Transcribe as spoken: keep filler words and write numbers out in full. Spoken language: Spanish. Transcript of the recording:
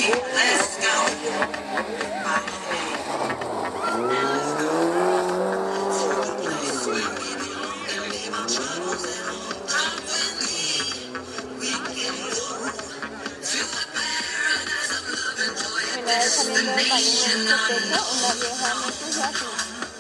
Mira, saliendo del baño en una discoteca, una vieja me puso así.